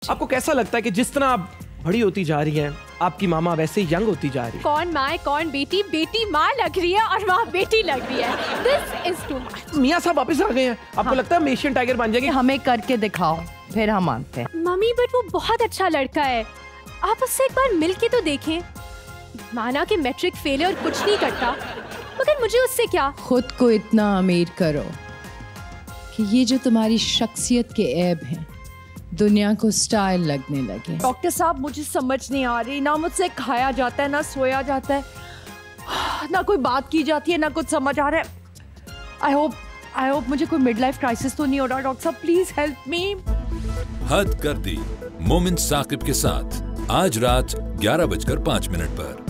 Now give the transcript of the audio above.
आपको कैसा लगता है कि जिस तरह आप बड़ी होती जा रही हैं, आपकी मामा वैसे ही यंग होती जा रही है? कौन माँ है कौन बेटी, बेटी माँ लग रही है और माँ बेटी लग रही है। This is too much. मियाँ साहब वापस आ गए हैं। आपको लगता है हम एशियन टाइगर बन जाएंगे? हमें करके दिखाओ फिर हम मानते हैं। मम्मी बट वो बहुत अच्छा लड़का है, आप उससे एक बार मिल के तो देखें। माना कि मैट्रिक फेल है और कुछ नहीं करता, मगर मुझे उससे क्या। खुद को इतना अमीर करो कि ये जो तुम्हारी शख्सियत के ऐब हैं दुनिया को स्टाइल लगने लगे। डॉक्टर साहब मुझे समझ नहीं आ रही, ना मुझसे खाया जाता है ना सोया जाता है, ना कोई बात की जाती है ना कुछ समझ आ रहा है। आई होप मुझे कोई मिड लाइफ क्राइसिस तो नहीं हो रहा। डॉक्टर साहब प्लीज हेल्प मी। हद कर दी मोमिन साकिब के साथ आज रात 11:05 पर।